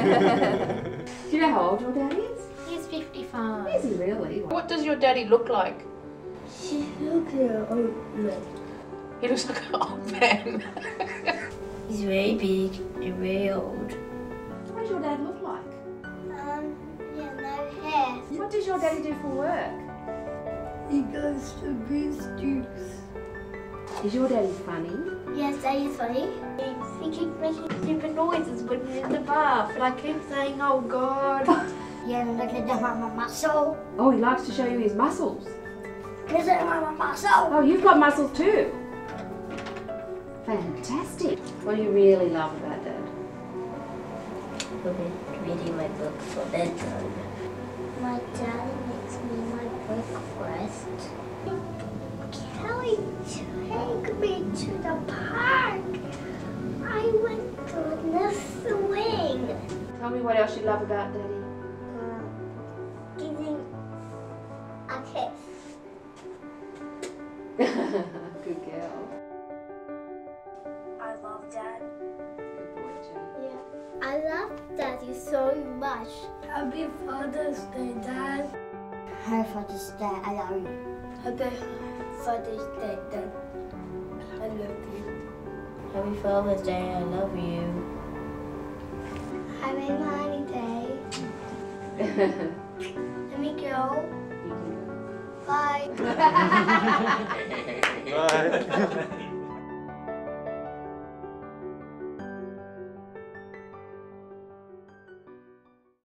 Do you know how old your dad is? He's 55. Is he really? What does your daddy look like? She looks like an old man. He looks like an old man. He's very big and very old. What does your dad look like? Yeah, no hair. What does your daddy do for work? He goes to Goose Juice. Is your daddy funny? Yes, Daddy's funny. He keeps making stupid noises when we're in the bath, and I keep saying, "Oh God." Yeah, look at my muscle. Oh, he likes to show you his muscles. Look at my muscle. Oh, you've got muscles too. Fantastic. What do you really love about Dad? Reading my book for bedtime. My dad makes me my breakfast. Kelly, take me to the park. I went to the swing. Tell me what else you love about Daddy. Giving a kiss. Good girl. I love Dad. Good boy, Jim. Yeah. I love Daddy so much. Happy Father's Day, Dad. Happy Father's Day, I love you. Happy Father's Day, Dad. I love you. Happy Father's Day, I love you. Happy Mommy Day. Let me go. You can go. Bye. Bye.